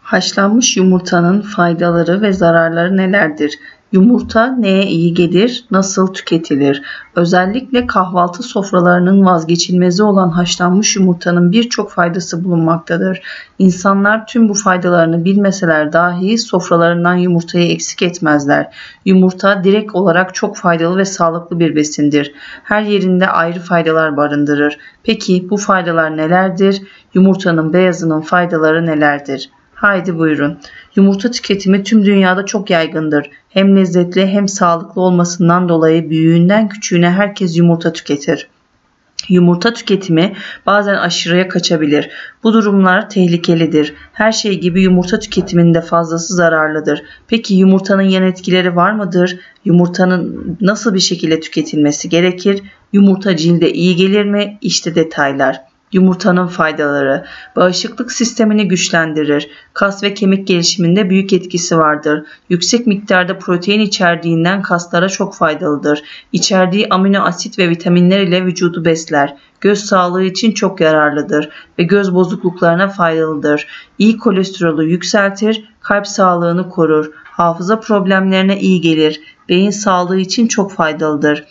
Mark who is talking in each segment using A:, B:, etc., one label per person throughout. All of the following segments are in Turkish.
A: Haşlanmış yumurtanın faydaları ve zararları nelerdir? Yumurta neye iyi gelir? Nasıl tüketilir? Özellikle kahvaltı sofralarının vazgeçilmezi olan haşlanmış yumurtanın birçok faydası bulunmaktadır. İnsanlar tüm bu faydalarını bilmeseler dahi sofralarından yumurtayı eksik etmezler. Yumurta direkt olarak çok faydalı ve sağlıklı bir besindir. Her yerinde ayrı faydalar barındırır. Peki bu faydalar nelerdir? Yumurtanın beyazının faydaları nelerdir? Haydi buyurun. Yumurta tüketimi tüm dünyada çok yaygındır. Hem lezzetli hem sağlıklı olmasından dolayı büyüğünden küçüğüne herkes yumurta tüketir. Yumurta tüketimi bazen aşırıya kaçabilir. Bu durumlar tehlikelidir. Her şey gibi yumurta tüketiminde fazlası zararlıdır. Peki yumurtanın yan etkileri var mıdır? Yumurtanın nasıl bir şekilde tüketilmesi gerekir? Yumurta cilde iyi gelir mi? İşte detaylar. Yumurtanın faydaları: bağışıklık sistemini güçlendirir. Kas ve kemik gelişiminde büyük etkisi vardır. Yüksek miktarda protein içerdiğinden kaslara çok faydalıdır. İçerdiği amino asit ve vitaminler ile vücudu besler. Göz sağlığı için çok yararlıdır ve göz bozukluklarına faydalıdır. İyi kolesterolü yükseltir, kalp sağlığını korur. Hafıza problemlerine iyi gelir. Beyin sağlığı için çok faydalıdır.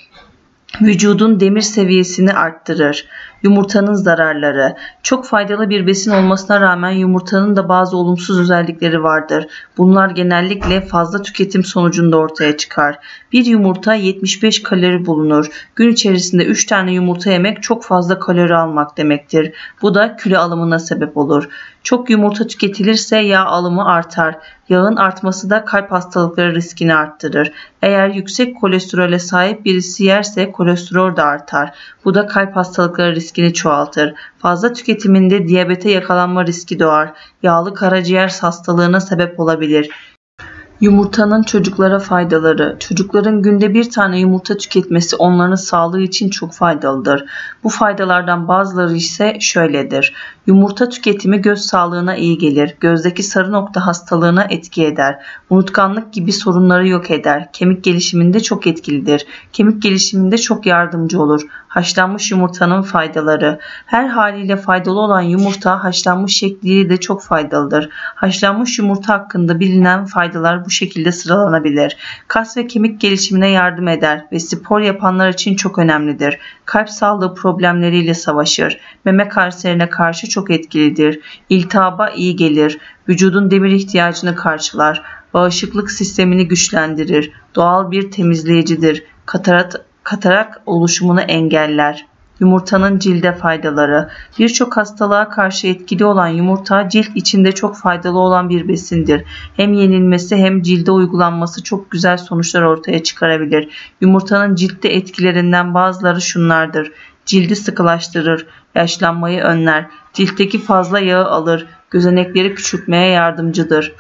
A: Vücudun demir seviyesini arttırır. Yumurtanın zararları: çok faydalı bir besin olmasına rağmen yumurtanın da bazı olumsuz özellikleri vardır. Bunlar genellikle fazla tüketim sonucunda ortaya çıkar. Bir yumurta 75 kalori bulunur. Gün içerisinde 3 tane yumurta yemek çok fazla kalori almak demektir. Bu da kilo alımına sebep olur. Çok yumurta tüketilirse yağ alımı artar. Yağın artması da kalp hastalıkları riskini arttırır. Eğer yüksek kolesterole sahip birisi yerse kolesterol de artar. Bu da kalp hastalıkları riskini çoğaltır. Fazla tüketiminde diyabete yakalanma riski doğar. Yağlı karaciğer hastalığına sebep olabilir. Yumurtanın çocuklara faydaları: çocukların günde bir tane yumurta tüketmesi onların sağlığı için çok faydalıdır. Bu faydalardan bazıları ise şöyledir. Yumurta tüketimi göz sağlığına iyi gelir. Gözdeki sarı nokta hastalığına etki eder. Unutkanlık gibi sorunları yok eder. Kemik gelişiminde çok etkilidir. Kemik gelişiminde çok yardımcı olur. Haşlanmış yumurtanın faydaları: her haliyle faydalı olan yumurta haşlanmış şekliyle de çok faydalıdır. Haşlanmış yumurta hakkında bilinen faydalar bu şekilde sıralanabilir. Kas ve kemik gelişimine yardım eder ve spor yapanlar için çok önemlidir. Kalp sağlığı problemleriyle savaşır. Meme kanserine karşı çok etkilidir. İltihaba iyi gelir. Vücudun demir ihtiyacını karşılar. Bağışıklık sistemini güçlendirir. Doğal bir temizleyicidir. Katarak oluşumunu engeller. Yumurtanın cilde faydaları: birçok hastalığa karşı etkili olan yumurta cilt içinde çok faydalı olan bir besindir. Hem yenilmesi hem cilde uygulanması çok güzel sonuçlar ortaya çıkarabilir. Yumurtanın ciltte etkilerinden bazıları şunlardır: cildi sıkılaştırır, yaşlanmayı önler, ciltteki fazla yağı alır, gözenekleri küçültmeye yardımcıdır.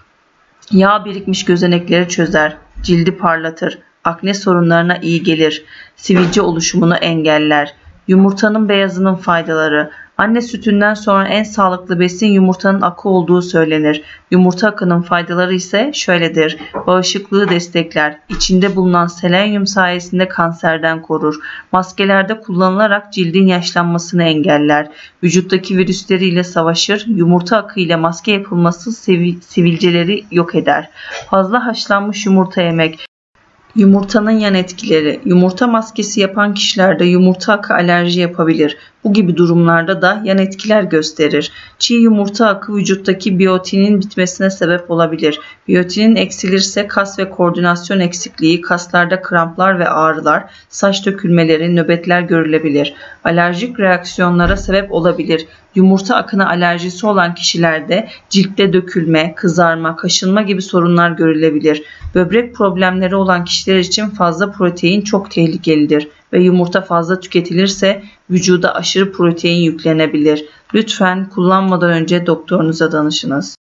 A: Yağ birikmiş gözenekleri çözer, cildi parlatır, akne sorunlarına iyi gelir, sivilce oluşumunu engeller. Yumurtanın beyazının faydaları: anne sütünden sonra en sağlıklı besin yumurtanın akı olduğu söylenir. Yumurta akının faydaları ise şöyledir: bağışıklığı destekler. İçinde bulunan selenyum sayesinde kanserden korur. Maskelerde kullanılarak cildin yaşlanmasını engeller. Vücuttaki virüsleriyle savaşır. Yumurta akı ile maske yapılması sivilceleri yok eder. Fazla haşlanmış yumurta yemek: yumurtanın yan etkileri: yumurta maskesi yapan kişilerde yumurta akı alerji yapabilir. Bu gibi durumlarda da yan etkiler gösterir. Çiğ yumurta akı vücuttaki biyotinin bitmesine sebep olabilir. Biyotinin eksilirse kas ve koordinasyon eksikliği, kaslarda kramplar ve ağrılar, saç dökülmeleri, nöbetler görülebilir. Alerjik reaksiyonlara sebep olabilir. Yumurta akına alerjisi olan kişilerde ciltte dökülme, kızarma, kaşınma gibi sorunlar görülebilir. Böbrek problemleri olan kişiler için fazla protein çok tehlikelidir ve yumurta fazla tüketilirse vücuda aşırı protein yüklenebilir. Lütfen kullanmadan önce doktorunuza danışınız.